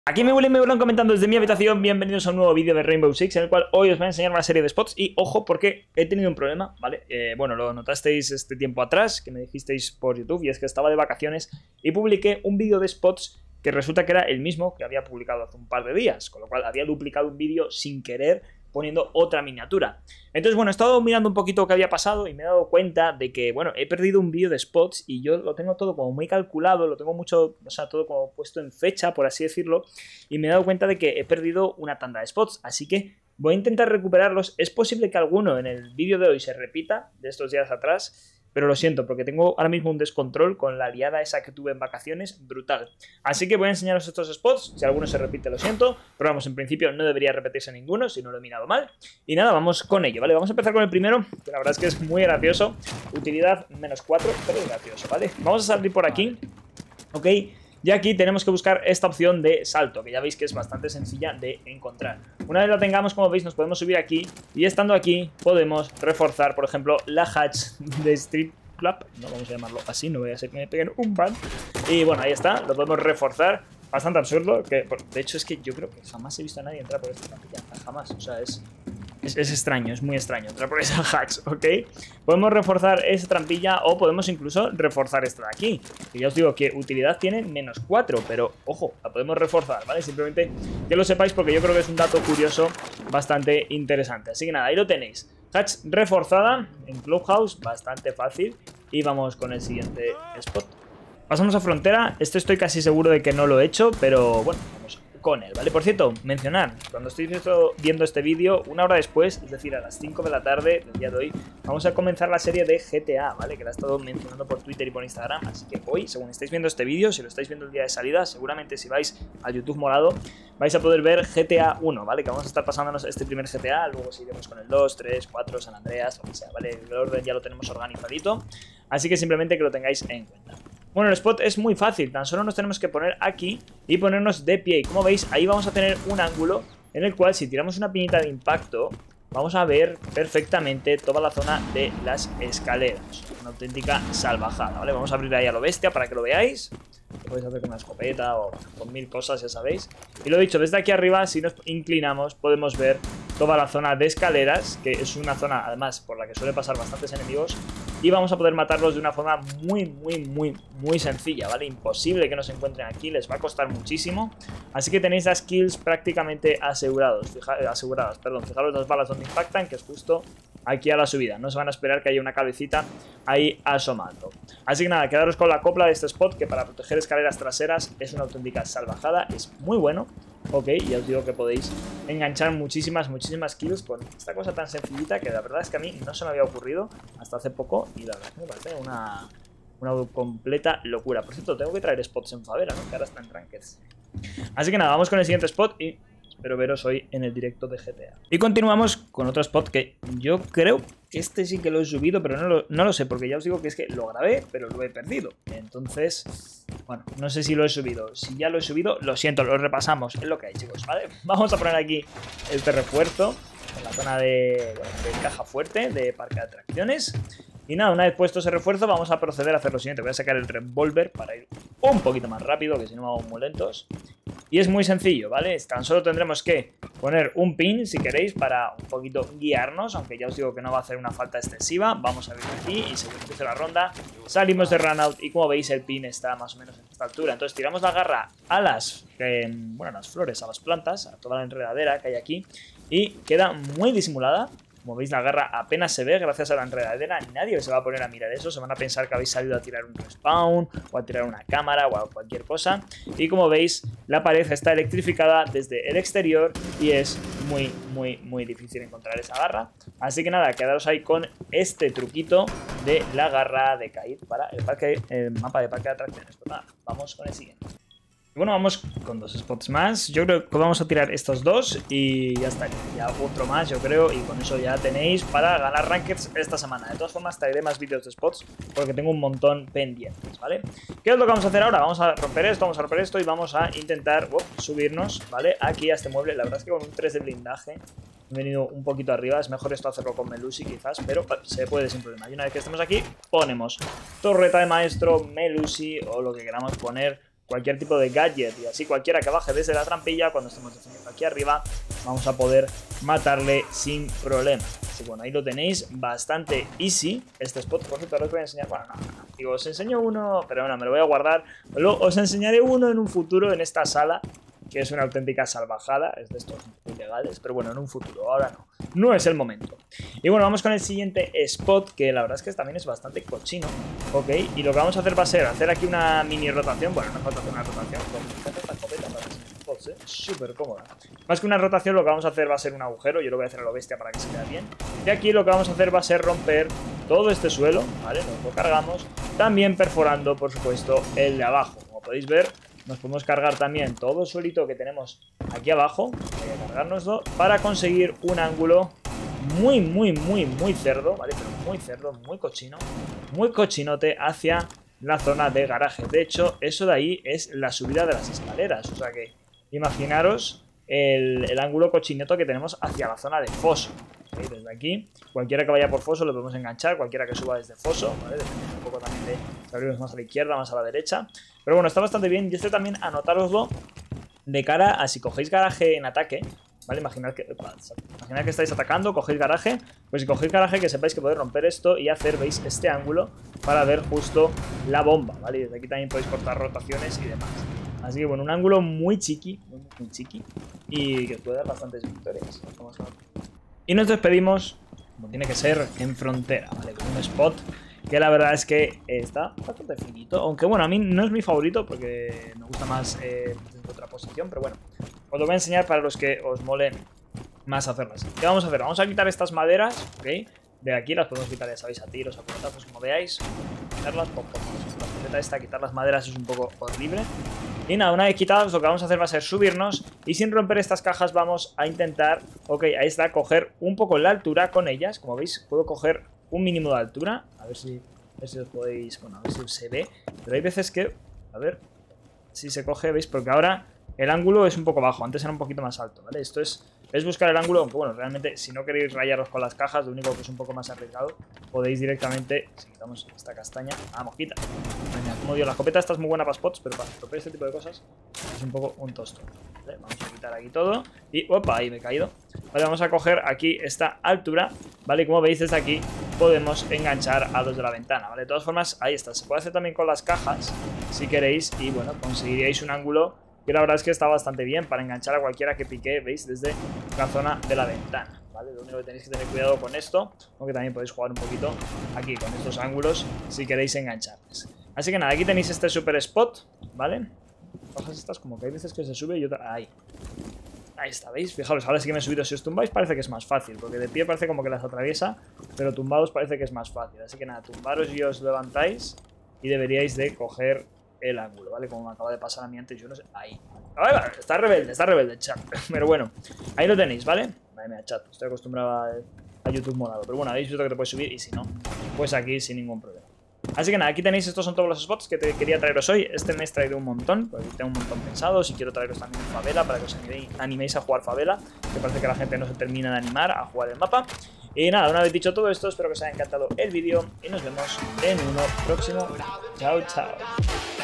Aquí me vuelven comentando desde mi habitación. Bienvenidos a un nuevo vídeo de Rainbow Six, en el cual hoy os voy a enseñar una serie de spots. Y ojo, porque he tenido un problema, ¿vale? Bueno, lo notasteis este tiempo atrás, que me dijisteis por YouTube, y es que estaba de vacaciones y publiqué un vídeo de spots que resulta que era el mismo que había publicado hace un par de días, con lo cual había duplicado un vídeo sin querer, poniendo otra miniatura. Entonces, bueno, he estado mirando un poquito qué había pasado y me he dado cuenta de que, bueno, he perdido un vídeo de spots y yo lo tengo todo como muy calculado, lo tengo mucho, o sea, todo como puesto en fecha, por así decirlo, y me he dado cuenta de que he perdido una tanda de spots, así que voy a intentar recuperarlos. Es posible que alguno en el vídeo de hoy se repita, de estos días atrás, pero lo siento, porque tengo ahora mismo un descontrol con la liada esa que tuve en vacaciones, brutal. Así que voy a enseñaros estos spots, si alguno se repite lo siento, pero vamos, en principio no debería repetirse ninguno, si no lo he mirado mal. Y nada, vamos con ello, ¿vale? Vamos a empezar con el primero, que la verdad es que es muy gracioso. Utilidad -4, pero es gracioso, ¿vale? Vamos a salir por aquí, ¿ok? Y aquí tenemos que buscar esta opción de salto, que ya veis que es bastante sencilla de encontrar. Una vez la tengamos, como veis, nos podemos subir aquí y estando aquí podemos reforzar, por ejemplo, la hatch de Street Club. No vamos a llamarlo así, no voy a ser que me peguen un ban. Y bueno, ahí está, lo podemos reforzar. Bastante absurdo, que de hecho es que yo creo que jamás he visto a nadie entrar por esta trampilla, jamás, o sea, es extraño, es muy extraño entrar por esa hatch, ¿ok? Podemos reforzar esa trampilla o podemos incluso reforzar esta de aquí. Que ya os digo que utilidad tiene -4, pero ojo, la podemos reforzar, ¿vale? Simplemente que lo sepáis porque yo creo que es un dato curioso bastante interesante. Así que nada, ahí lo tenéis. Hatch reforzada en Clubhouse, bastante fácil. Y vamos con el siguiente spot. Pasamos a frontera, esto estoy casi seguro de que no lo he hecho, pero bueno, vamos con él, ¿vale? Por cierto, mencionar, cuando estoy viendo este vídeo, una hora después, es decir, a las 5 de la tarde del día de hoy, vamos a comenzar la serie de GTA, ¿vale? Que la he estado mencionando por Twitter y por Instagram, así que hoy, según estáis viendo este vídeo, si lo estáis viendo el día de salida, seguramente si vais a YouTube morado, vais a poder ver GTA 1, ¿vale? Que vamos a estar pasándonos este primer GTA, luego seguiremos con el 2, 3, 4, San Andreas, lo que sea, ¿vale? El orden ya lo tenemos organizadito, así que simplemente que lo tengáis en cuenta. Bueno, el spot es muy fácil, tan solo nos tenemos que poner aquí y ponernos de pie. Y como veis, ahí vamos a tener un ángulo en el cual si tiramos una piñita de impacto, vamos a ver perfectamente toda la zona de las escaleras. Una auténtica salvajada, ¿vale? Vamos a abrir ahí a lo bestia para que lo veáis. Lo podéis hacer con una escopeta o con mil cosas, ya sabéis. Y lo dicho, desde aquí arriba, si nos inclinamos, podemos ver toda la zona de escaleras, que es una zona, además, por la que suelen pasar bastantes enemigos. Y vamos a poder matarlos de una forma muy sencilla, ¿vale? Imposible que nos encuentren aquí, les va a costar muchísimo. Así que tenéis las kills prácticamente aseguradas, perdón. Fijaros las balas donde impactan, que es justo aquí a la subida. No se van a esperar que haya una cabecita ahí asomando. Así que nada, quedaros con la copla de este spot, que para proteger escaleras traseras es una auténtica salvajada, es muy bueno. Ok, ya os digo que podéis enganchar muchísimas kills con esta cosa tan sencillita que la verdad es que a mí no se me había ocurrido hasta hace poco y la verdad es que me parece una completa locura. Por cierto, tengo que traer spots en favela, ¿no? Que ahora están en Rankeds. Así que nada, vamos con el siguiente spot y espero veros hoy en el directo de GTA. Y continuamos con otro spot que yo creo que este sí que lo he subido, pero no lo sé, porque ya os digo que es que lo grabé, pero lo he perdido. Entonces, bueno, no sé si lo he subido. Si ya lo he subido, lo siento, lo repasamos. Es lo que hay, chicos, ¿vale? Vamos a poner aquí este refuerzo en la zona de caja fuerte, de parque de atracciones. Y nada, una vez puesto ese refuerzo, vamos a proceder a hacer lo siguiente. Voy a sacar el revólver para ir un poquito más rápido, que si no vamos muy lentos. Y es muy sencillo, ¿vale? Tan solo tendremos que poner un pin, si queréis, para un poquito guiarnos, aunque ya os digo que no va a hacer una falta excesiva. Vamos a abrir aquí y según empiece la ronda, salimos de runout y como veis el pin está más o menos en esta altura. Entonces tiramos la garra a las flores, a las plantas, a toda la enredadera que hay aquí y queda muy disimulada. Como veis, la garra apenas se ve gracias a la enredadera. Nadie se va a poner a mirar eso. Se van a pensar que habéis salido a tirar un respawn o a tirar una cámara o a cualquier cosa. Y como veis, la pared está electrificada desde el exterior y es muy difícil encontrar esa garra. Así que nada, quedaros ahí con este truquito de la garra de Kaid para el mapa de parque de atracciones. Pues nada, vamos con el siguiente. Y bueno, vamos con dos spots más. Yo creo que vamos a tirar estos dos y ya está. Ya otro más, yo creo, y con eso ya tenéis para ganar Rankeds esta semana. De todas formas, traeré más vídeos de spots porque tengo un montón pendientes, ¿vale? ¿Qué es lo que vamos a hacer ahora? Vamos a romper esto y vamos a intentar subirnos, ¿vale? Aquí a este mueble. La verdad es que con un 3 de blindaje he venido un poquito arriba. Es mejor esto hacerlo con Melusi quizás, pero se puede sin problema. Y una vez que estemos aquí, ponemos torreta de maestro, Melusi o lo que queramos poner. cualquier tipo de gadget y así cualquiera que baje desde la trampilla, cuando estemos defendiendo aquí arriba, vamos a poder matarle sin problema. Así que bueno, ahí lo tenéis, bastante easy este spot. Por cierto, ahora os voy a enseñar, bueno, no, digo, os enseño uno, pero bueno, me lo voy a guardar. Luego os enseñaré uno en un futuro en esta sala, que es una auténtica salvajada, es de estos ilegales, pero bueno, en un futuro, ahora no es el momento. Y bueno, vamos con el siguiente spot, que la verdad es que también es bastante cochino, ok, y lo que vamos a hacer va a ser hacer aquí una mini rotación, bueno, no falta hacer una rotación, con esta escopeta para los spots, súper cómoda. Más que una rotación, lo que vamos a hacer va a ser un agujero, yo lo voy a hacer a lo bestia para que se vea bien, y aquí lo que vamos a hacer va a ser romper todo este suelo, ¿vale? Nos lo cargamos, también perforando, por supuesto, el de abajo, como podéis ver. Nos podemos cargar también todo el suelito que tenemos aquí abajo. Voy a cargárnoslo para conseguir un ángulo muy cerdo, ¿vale? Pero muy cerdo, muy cochino, muy cochinote hacia la zona de garaje. De hecho, eso de ahí es la subida de las escaleras. O sea que imaginaros el ángulo cochineto que tenemos hacia la zona de foso. ¿Okay? Desde aquí, cualquiera que vaya por foso lo podemos enganchar, cualquiera que suba desde foso, ¿vale? Depende un poco también de si abrimos más a la izquierda, más a la derecha. Pero bueno, está bastante bien. Y este también anotároslo de cara a si cogéis garaje en ataque, ¿vale? Imaginad que estáis atacando, cogéis garaje. Pues si cogéis garaje, que sepáis que podéis romper esto y hacer, veis, este ángulo para ver justo la bomba, ¿vale? Y desde aquí también podéis cortar rotaciones y demás. Así que bueno, un ángulo muy chiqui, muy chiqui, y que os puede dar bastantes victorias. Vamos a ver. Y nos despedimos, como tiene que ser, en frontera, ¿vale? Con un spot que la verdad es que está bastante finito. Aunque bueno, a mí no es mi favorito porque me gusta más desde otra posición. Pero bueno, os lo voy a enseñar para los que os molen más hacerlas. ¿Qué vamos a hacer? Vamos a quitar estas maderas, ¿ok? De aquí las podemos quitar, ya sabéis, a tiros, a puñetazos, como veáis. Quitarlas, la escopeta esta, quitar las maderas es un poco horrible. Y nada, una vez quitadas, lo que vamos a hacer va a ser subirnos. Y sin romper estas cajas vamos a intentar, ok, ahí está, coger un poco la altura con ellas. Como veis, puedo coger un mínimo de altura. A ver si os podéis, bueno, a ver si se ve. Pero hay veces que, a ver si se coge, ¿veis? Porque ahora el ángulo es un poco bajo, antes era un poquito más alto, ¿vale? Esto es buscar el ángulo, aunque bueno, realmente si no queréis rayaros con las cajas, lo único que es un poco más arriesgado, podéis directamente, si quitamos esta castaña, mosquita. Venga, como digo, la escopeta esta es muy buena para spots, pero para romper este tipo de cosas es un poco un tosto. ¿Vale? Vamos a quitar aquí todo y, opa, ahí me he caído. Vale, vamos a coger aquí esta altura, ¿vale? Y como veis desde aquí podemos enganchar a los de la ventana, ¿vale? De todas formas, ahí está, se puede hacer también con las cajas, si queréis, y bueno, conseguiríais un ángulo que la verdad es que está bastante bien para enganchar a cualquiera que pique, ¿veis? Desde la zona de la ventana, ¿vale? Lo único que tenéis que tener cuidado con esto, aunque también podéis jugar un poquito aquí con estos ángulos si queréis engancharles. Así que nada, aquí tenéis este super spot, ¿vale? Bajas estas como que hay veces que se sube y otra... Ahí está, ¿veis? Fijaros, ahora sí que me he subido. Si os tumbáis parece que es más fácil, porque de pie parece como que las atraviesa, pero tumbados parece que es más fácil. Así que nada, tumbaros y os levantáis y deberíais de coger el ángulo, ¿vale? Como me acaba de pasar a mí antes, yo no sé... Ahí. Vale, está rebelde el chat. Pero bueno, ahí lo tenéis, ¿vale? Vale, mira, chat, estoy acostumbrado a YouTube morado. Pero bueno, habéis visto que te puedes subir y si no, pues aquí sin ningún problema. Así que nada, aquí tenéis, estos son todos los spots que te quería traeros hoy. Este me he traído un montón, porque tengo un montón pensado. Si quiero traeros también favela, para que os animéis a jugar favela, que parece que la gente no se termina de animar a jugar el mapa. Y nada, una vez dicho todo esto, espero que os haya encantado el vídeo y nos vemos en uno próximo. Chao, chao.